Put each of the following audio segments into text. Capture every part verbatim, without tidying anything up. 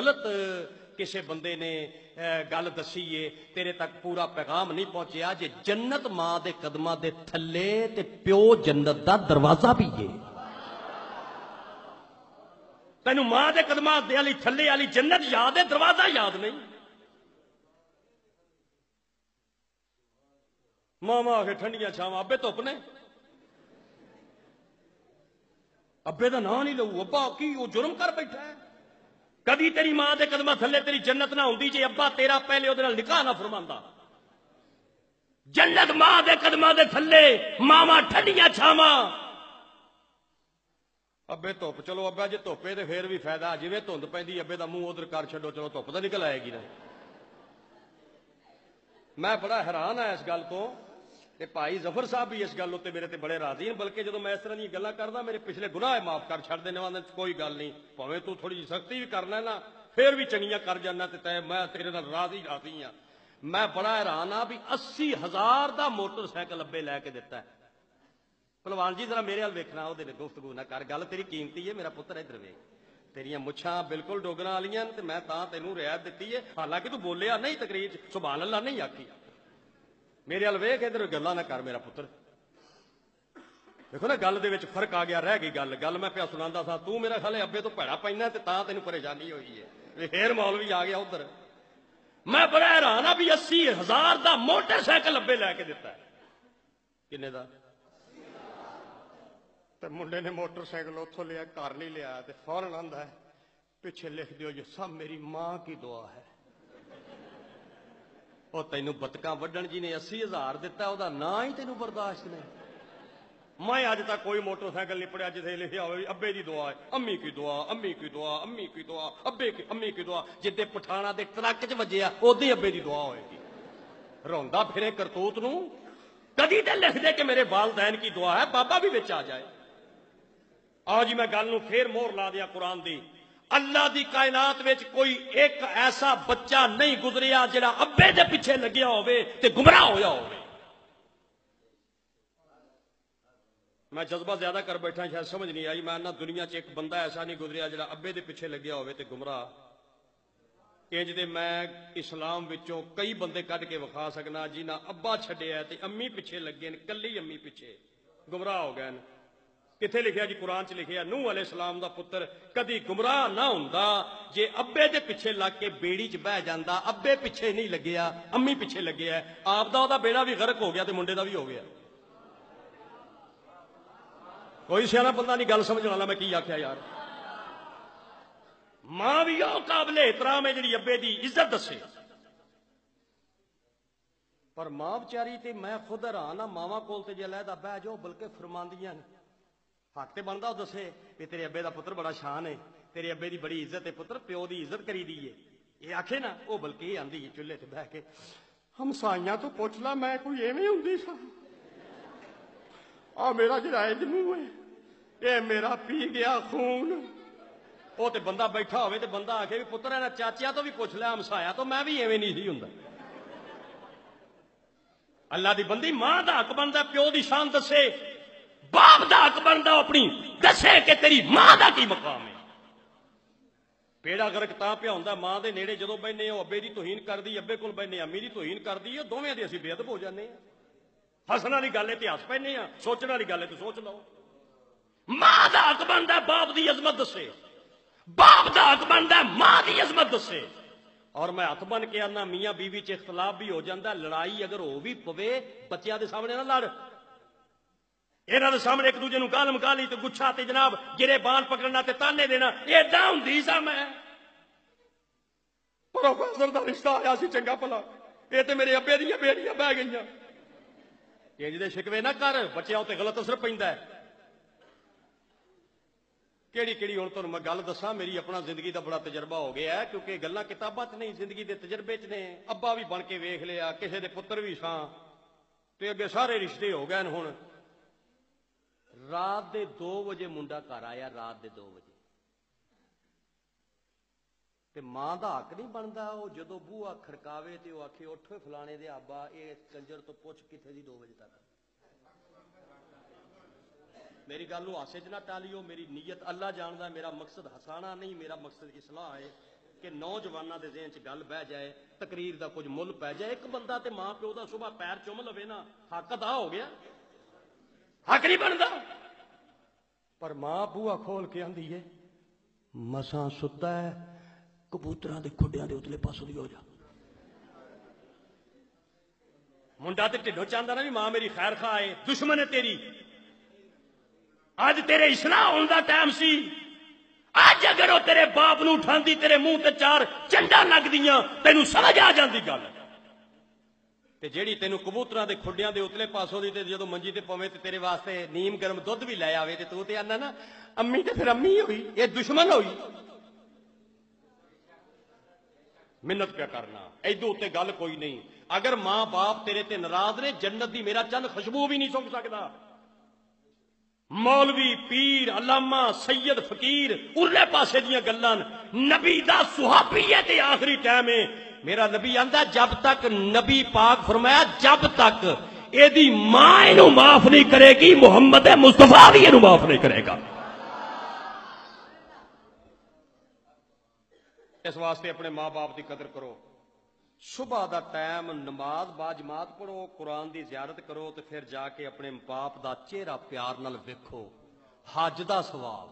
غلط کسی بندے نے گل دسی ہے تیرے تک پورا پیغام نہیں پہنچیا جے جنت ماں دے قدماں دے تھلے تے پیو جنت دا دروازہ بھی ہے تینوں ماں دے قدماں دے علی تھلے علی جنت یاد ہے دروازہ یاد نہیں ماما آ کے ٹھنڈیاں چھاواں ابے دھوپ نے ابے دا نام نہیں لو ابا کی وہ جرم کر بیٹھا ہے کدی تیری ماں دے قدماں تھلے تیری جنت نہ ہوندی جے ابا تیرا پہلے وہ نکاح نہ فرماندا جنت ماں دے قدماں دے تھلے ماما ٹھنڈیاں چھاواں ابے دھوپ چلو ابا جی دھوپے تے پھر بھی فائدہ جویں دھند پیندی ابے دا منہ ادھر کر چھڈو چلو دھوپ تو نکل آئے گی نا میں بڑا حیران ہاں اس گل تو کہ بھائی ظفر صاحب بھی اس گل اتنے میرے تے بڑے راضی ہیں بلکہ جدو میں اس طرح کی گلاں کردا میرے پچھلے گناہ معاف کر چھڑ دینے والے کوئی گل نہیں پاویں تو تھوڑی جی سختی بھی کرنا ہے نا پھر بھی چنگیاں کر جانا تے تے میں تیرے نال راضی راضی ہاں میں بڑا حیران ہاں بھی اسی ہزار دا موٹر سائیکل ابے لے کے دیتا ہے پہلوان جی ذرا میرے ال ویکھنا وہ گفتگو نہ کر گل تیری قیمتی ہے میرا پتر ادھر ویکھ تیریاں مچھاں بالکل ڈوگراں والیاں تے میں تاں تینوں رعایت دتی ہے حالانکہ تو بولیا نہیں تقریر سبحان اللہ نہیں آکھی میرے ال ویکھ ادھر گلاں نہ کر میرا پتر دیکھو نا گل دے وچ فرق آ گیا رہ گئی گل گل میں پیا سناندا سا تو میرا خیال ہے ابے تو بھڑا پینا تے تاں تینوں پریشانی ہوئی ہے پھر مولوی آ گیا ادھر میں بڑا حیران ہاں بھی اسی ہزار دا موٹر سائیکل ابے لے کے دیتا ہے کنے دا تے منڈے نے موٹر سائیکل اتوں لیا گھر نہیں لیا تے فوراً آندا ہے پیچھے لکھ دیو یہ سب میری ماں کی دعا ہے وہ تینوں بتکاں وڈن جی نے اسی ہزار دتا وہ نام ہی تینوں برداشت نہیں میں اج تک کوئی موٹر سائیکل نہیں پڑھیا جسے لکھا ہوئے ابے دی دعا ہے امی کی دعا امی کی دعا امی کی دعا ابے کی امی کی دعا جدے پٹھانا دے ٹرک چ وجیا اودی ابے دی دعا ہوئے گی روندا پھرے کرتوت نو کدی تے لکھ دے کہ میرے والدین کی دعا ہے بابا بھی وچ آ جائے آج میں گل نو پھر مور لا دیا قرآن دی اللہ دی کائنات وچ کوئی ایک ایسا بچہ نہیں گزریا جڑا ابے دے پیچھے لگیا ہوئے تے گمراہ ہویا ہوئے میں جذبہ زیادہ کر بیٹھا شاید سمجھ نہیں آئی میں نہ دنیا چ ایک بندہ ایسا نہیں گزریا جڑا ابے دے پیچھے لگیا ہوئے تے گمراہ انج دے میں اسلام وچوں کئی بندے کڈ کے وکھا سکنا جی نہ ابا چھڈیا تے امی پیچھے لگے نے کلی امی پیچھے گمراہ ہو گئے کتنے لکھیا جی قرآن چ لکھیا نوح علیہ السلام دا پتر کدی گمراہ نہ ہوندا جے ابے دے پیچھے لگ کے بیڑی چ بہ جاندا ابے پیچھے نہیں لگیا امی پیچھے لگیا آپ دا دا بیڑا بھی غرق ہو گیا تے منڈے دا بھی ہو گیا کوئی سیاح بندہ نہیں گل سمجھ والا میں کی آخیا یار ماں بھی او قابل احترام ہے جڑی ابے دی عزت دسے پر ماں بچاری تے میں خود حیران ہاں ماواں کول تے جے علیحدہ بہ جاؤ بلکہ فرماندیاں نے حق تے بندا دسے کہ تیرے ابے دا پتر بڑا شان ہے تیرے ابے دی بڑی عزت ہے پتر پیو دی عزت کری دی ہے یہ آکھے نا وہ بلکہ یہ آندی ہے چولہے تے بہ کے ہمسائیاں تو پوچھ لا میں کوئی ایویں ہوندی سا آ میرا جڑا اج منہ ہے اے میرا پی گیا خون وہ تے بندہ بیٹھا ہوئے تے بندہ آکھے بھی پتر ہے نا چاچیا تو بھی پوچھ لیا ہمسایا تو میں بھی ایویں نہیں سی ہوندا اللہ دی بندی ماں دا حق بندا پیو دی شان دسے باپ دا حق بندا اپنی دسے کہ تیری ماں دا کی مقام ہے پیڑا گرک تاں پیا ہوندا ماں دے نیڑے جدوں بہنے او ابے دی توہین کردی ابے کول بہنے امی دی توہین کردی دوویں دے اسی بے ادب ہو جانے ہیں ہسن والی گل ہے تے ہس پینے ہاں سوچن والی گل ہے تے سوچ لو ماں دا حق بندا باپ دی عظمت دسے باپ دا حق بندا ماں دی عظمت دسے اور میں ہاتھ بن کے آنا میاں بیوی چ اختلاف بھی ہو جاتا لڑائی اگر ہو بھی پوے بچیاں دے سامنے نہ لڑ یہاں دے سامنے ایک دوجے نو گال مکالی تے گچھا تے جناب گرے بان پکڑنا تے تانے دینا ایڈا ہوندی سا میں پروفیسر دا رشتہ آیا سی چنگا بھلا یہ تے میرے ابے دیاں بیڑیاں بہ گئیاں انج دے شکوے نہ کر بچیاں تے غلط اثر پیندا ہے کیڑی کیڑی ہوں تمہیں میں گل دساں میری اپنا زندگی دا بڑا تجربہ ہو گیا ہے کیونکہ گلاں کتاباں چ نہیں زندگی دے تجربے چ نے ابا بھی بن کے ویکھ لیا کسے دے پتر بھی ساں تے اگے سارے رشتے ہو گئے ہن رات دے دو بجے منڈا گھر آیا رات دے دو بجے تے ماں دا حق نہیں بندا او جدوں بوہا کھڑکاوے تے او آکھے اٹھ فلانے دے ابا اے کنجر تو پوچھ کتھے دی دو بجے تک میری گل نو ہاسے چ نہ ٹالیو میری نیت اللہ جاندا میرا مقصد ہسانا نہیں میرا مقصد اصلاح ہے کہ نوجوانوں کے ذہن چ گل بہ جائے تقریر دا کچھ مل پی جائے ایک بندہ تے ماں پیو دا صبح پیر چوم لوے نا حق ادا ہو گیا حق نہیں بنتا پر ماں بوہا کھول کے آندی ہے مساں ستا ہے کبوتراں دے کھڈیاں دے اتلے پاسوں دی ہو جا منڈا تے ٹھڈو چاہندا نا بھی ماں میری خیر خواہ ہے دشمن ہے تیری اج تیرے اصلاح ہون دا ٹائم سی اج اگر وہ تیرے باپ نو اٹھاندی تیرے منہ تے چار چنڈا لگ دیاں تینوں سمجھ آ جاندی گل تے جیڑی تینوں کبوتراں دے کھڈیاں دے اتلے پاسوں دی تے جدوں منجی تے پویں تے تیرے واسطے نیم گرم دودھ بھی لے آوے تے تو تے آنا نا امی تے پھر امی ہوئی یہ دشمن ہوئی منت پہ کرنا ایدو تے گل کوئی نہیں اگر ماں باپ تیرے تے ناراض نے جنت دی میرا چند خوشبو بھی نہیں سونگ سکدا مولوی پیر علامہ سید فقیر ارلے پاسے دیاں گلاں نبی دا صحابیت آخری ٹائم ہے میرا نبی آندا جب تک نبی پاک فرمایا جب تک اے دی ماں اینو معاف نہیں کرے گی محمد مصطفیٰ بھی اینو معاف نہیں کرے گا اس واسطے اپنے ماں باپ دی قدر کرو صبح دا ٹائم نماز با جماعت پڑھو قرآن دی زیارت کرو تو پھر جا کے اپنے باپ دا چہرہ پیار نال ویکھو حج دا ثواب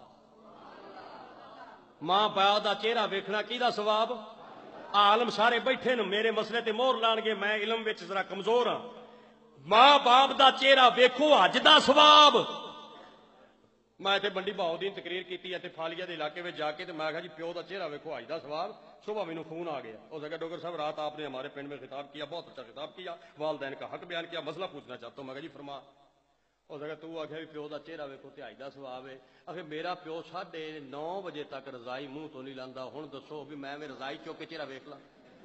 ماں باپ دا چہرہ ویکھنا کی دا ثواب عالم سارے بیٹھے ن میرے مسئلے تے مور لان گے میں علم وچ ذرا کمزور ہاں ماں باپ دا چہرہ ویکھو حج دا ثواب میں تے بنڈی بہاؤ دی تقریر کیتی ہے تے فالیا دے علاقے میں جا کے تے میں کہا جی پیو دا چہرہ ویکھو حج دا ثواب صبح مینوں فون آ گیا اس کہا ڈاکٹر صاحب رات آپ نے ہمارے پنڈ میں خطاب کیا بہت اچھا خطاب کیا والدین کا حق بیان کیا مسئلہ پوچھنا چاہتا ہوں میں کہا جی فرما اس کہا تو آخیا بھی پیو دا چہرہ ویکھو تے حج دا ثواب ہے آخر میرا پیو ساڑھے نو بجے تک رضائی منہ تو نہیں لاندا ہن دسو بھی میں میں رضائی چوک کے چہرہ ویکھ لاں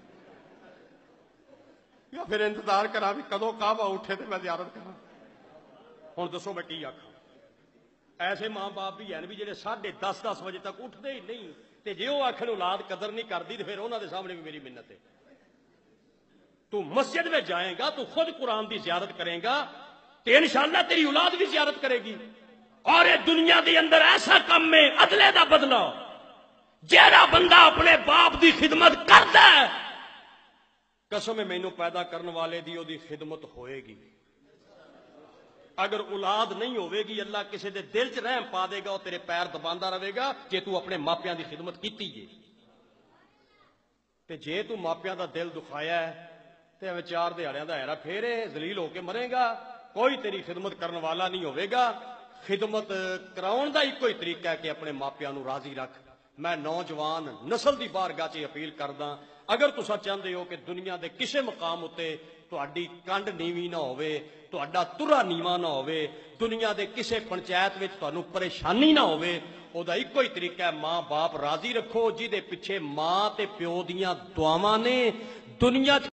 یا پھر انتظار کرا بھی کدوں کعبہ اٹھے تے میں زیارت کراں ہن دسو میں کی آکھاں ایسے ماں باپ بھی ہیں بھی جڑے ساڑھے دس دس بجے تک اٹھتے ہی نہیں تے جے وہ آخر اولاد قدر نہیں کرتی تو پھر انہوں دے سامنے بھی میری منت ہے تو مسجد میں جائیں گا تو خود قرآن دی زیارت کریں گا تے انشاءاللہ تیری اولاد بھی زیارت کرے گی اور یہ دنیا دی اندر ایسا کم میں عدلے دا بدلا جیڑا بندہ اپنے باپ دی خدمت کردا ہے قسم مینوں پیدا کرن والے دی او دی خدمت ہوئے گی اگر اولاد نہیں ہوئے گی اللہ کسی دے دل چ رحم پا دے گا اور تیرے پیر دباندا رہے گا کہ تو اپنے ماپیاں دی خدمت کیتی ہے تے جے تو ماپیاں دا دل دکھایا ہے تے ہمیں چار دیہڑیاں دا ہیرا پھیرے ذلیل ہو کے مرے گا کوئی تیری خدمت کرنے والا نہیں ہوئے گا خدمت کراؤن دا ایک کوئی طریقہ ہے کہ اپنے ماپیاں نو راضی رکھ میں نوجوان نسل دی بارگاہ چ اپیل کردا اگر تسا چاہندے ہو کہ دنیا دے کسے مقام اتے تہاڈی کنڈ نیوی نہ ہوئے تہاڈا ترا نیواں نہ ہوئے دنیا دے کسے پنچایت وچ تانوں پریشانی نہ ہوئے او دا ایک کوئی طریقہ ہے ماں باپ راضی رکھو جی دے پیچھے ماں تے پیو دیاں دعاواں نے دنیا